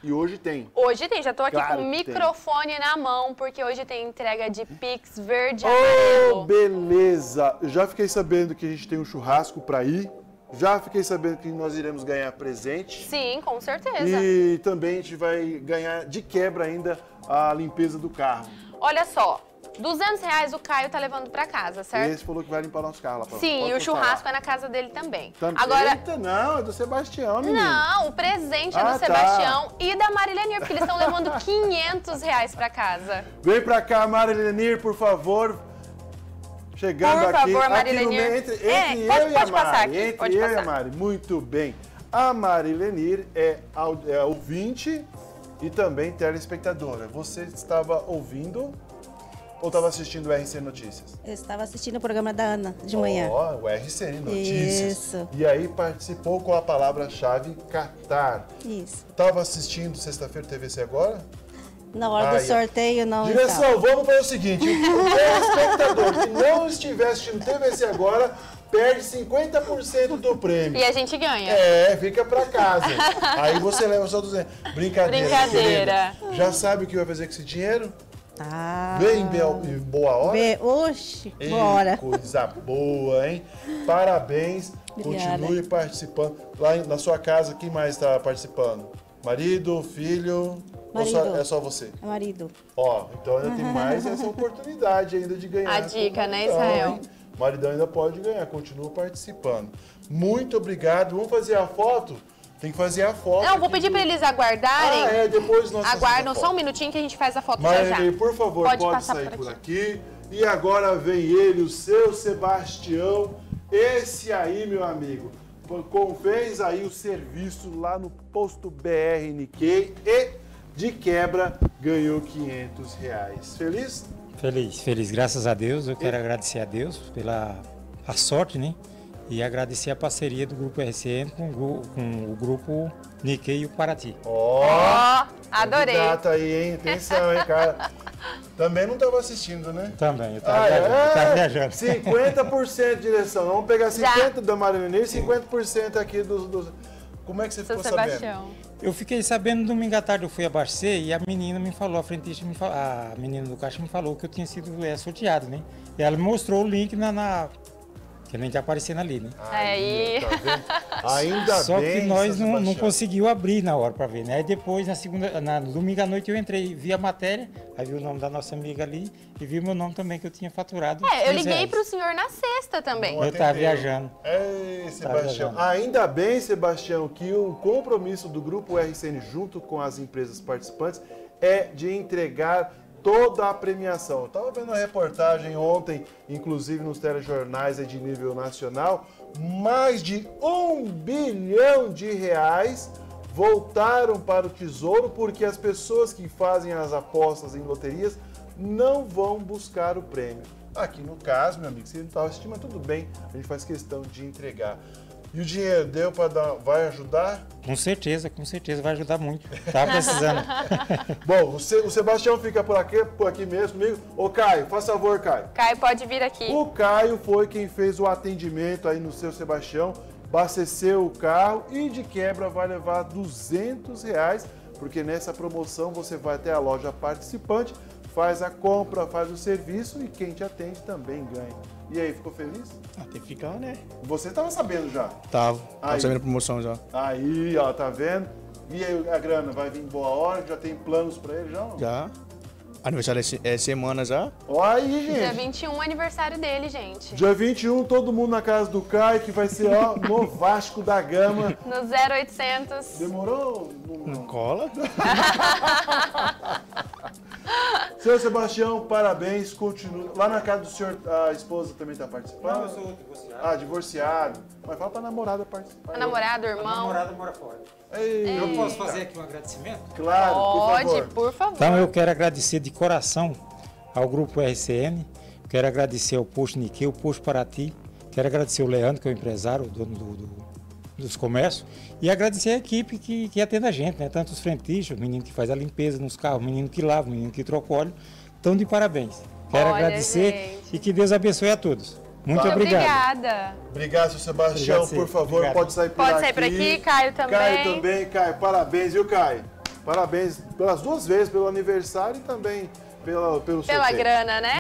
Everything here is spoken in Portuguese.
E hoje tem. Hoje tem, já tô aqui Claro com o que tem. microfone na mão, porque hoje tem entrega de Pix verde e Oh, amarelo. beleza! Eu já fiquei sabendo que a gente tem um churrasco para ir. Já fiquei sabendo que nós iremos ganhar presente. Sim, com certeza. E também a gente vai ganhar de quebra ainda a limpeza do carro. Olha só, R$200 o Caio tá levando pra casa, certo? Esse falou que vai limpar nosso carro lá. Sim, Pode e o churrasco falar. é na casa dele também. Agora... Eita, não, é do Sebastião, menino. Não, o presente é do Sebastião e da Marilenir, porque eles estão levando R$500 pra casa. Vem pra cá, Marilenir, por favor. Chegando Por aqui, favor, aqui no Marilenir. meio, entre eu e a pode Mari. passar aqui, Entre pode eu e passar. a Mari, muito bem. A Marilenir é ouvinte e também telespectadora. Você estava ouvindo ou estava assistindo o RC Notícias? Eu estava assistindo o programa da Ana de manhã. Ó, o RC Notícias. Isso. E aí participou com a palavra-chave Catar. Isso. Estava assistindo Sexta-feira TVC Agora? Na hora do sorteio não Direção, estava. vamos fazer o seguinte, o telespectador que não estiver assistindo TVC Agora, perde 50% do prêmio. E a gente ganha. Fica pra casa. Aí você leva só 200. Brincadeira. Brincadeira. Querida. Já sabe o que vai fazer com esse dinheiro? Tá. Vem em boa hora? Oxi, Ei, bora. coisa boa, hein? Parabéns. Obrigada. Continue participando. Lá na sua casa, quem mais está participando? Marido, filho? Marido. Ou é só você? É marido. Ó, então ainda tem mais essa oportunidade ainda de ganhar. A dica, né, Então, Israel? hein? O maridão ainda pode ganhar, continua participando. Muito obrigado. Vamos fazer a foto? Tem que fazer a foto. Não, vou pedir para eles aguardarem. Depois nós Aguardam fazemos a só um foto. minutinho que a gente faz a foto já já. Marilei, por favor, pode passar sair por aqui. E agora vem ele, o seu Sebastião. Esse aí, meu amigo, fez aí o serviço lá no posto BR Nikkei e, de quebra, ganhou R$500. Feliz? Feliz, graças a Deus. Eu quero agradecer a Deus pela a sorte, né? E agradecer a parceria do Grupo RCN com o Grupo Nikkei e o Paraty. Ó, adorei. Data aí, hein? Atenção, hein, cara? Também não estava assistindo, né? Também, eu estava viajando. 50% de direção. Vamos pegar 50% da Marilenir e 50% aqui dos... Como é que você ficou Sebastião. Eu fiquei sabendo domingo à tarde, eu fui abastecer e a menina me falou, a frentista me falou, a menina do caixa me falou que eu tinha sido sorteado, né? E ela me mostrou o link que nem já aparecendo ali, né? Aí. Tá vendo? Ainda Só bem, que nós seu não Sebastião. conseguimos abrir na hora para ver, né? Aí depois, no domingo à noite, eu entrei, vi a matéria, aí vi o nome da nossa amiga ali e vi o meu nome também, que eu tinha faturado. Eu R$6. liguei pro senhor na sexta também. Não Eu estava atendeu. viajando. Ei, Sebastião. viajando. Ainda bem, Sebastião, que o compromisso do Grupo RCN junto com as empresas participantes é de entregar toda a premiação. Eu estava vendo uma reportagem ontem, inclusive nos telejornais de nível nacional, mais de R$1 bilhão voltaram para o Tesouro porque as pessoas que fazem as apostas em loterias não vão buscar o prêmio. Aqui no caso, meu amigo, você não estava assistindo, mas tudo bem, a gente faz questão de entregar. E o dinheiro deu para dar, vai ajudar? Com certeza, vai ajudar muito. Tava precisando. Bom, o Sebastião fica por aqui mesmo comigo. Ô Caio, faz favor, Caio. Caio, pode vir aqui. O Caio foi quem fez o atendimento aí no seu Sebastião, abasteceu o carro e de quebra vai levar R$200, porque nessa promoção você vai até a loja participante, faz a compra, faz o serviço e quem te atende também ganha. E aí, ficou feliz? Tem que ficar, né? Você estava sabendo já? Tava Aí. sabendo a promoção já. Aí, ó, tá vendo? E aí, a grana vai vir em boa hora? Já tem planos pra ele já? Não? Já. Aniversário é semana já. Ó aí, Dia gente. 21, aniversário dele, gente. Dia 21, todo mundo na casa do Caio, que vai ser, ó, no Vasco da Gama. No 0800. Demorou? Não cola. Seu Sebastião, parabéns, continua. Lá na casa do senhor, a esposa também tá participando? Não, eu sou divorciado. Ah, divorciado. Mas fala pra namorada participar. A namorada, o A irmão. namorada mora fora. Ei, Eu posso fazer aqui um agradecimento? claro, por Pode, favor. por favor. Então eu quero agradecer de coração ao Grupo RCN, quero agradecer ao Posto Nikkei, o Posto Paraty, quero agradecer o Leandro, que é o empresário, o dono dos comércios, e agradecer a equipe que atende a gente, né? Tanto os frentistas, o menino que faz a limpeza nos carros, o menino que lava, o menino que troca o óleo, estão de parabéns. Quero Olha, agradecer gente. e que Deus abençoe a todos. Muito Muito obrigado. obrigada. Obrigado, seu Sebastião. Obrigado, por favor, obrigado. pode sair por aqui. Pode sair por aqui, Caio também. Caio também, Caio. Parabéns, viu, Caio? Parabéns pelas duas vezes, pelo aniversário e também pelo sorteio. Pela grana, né?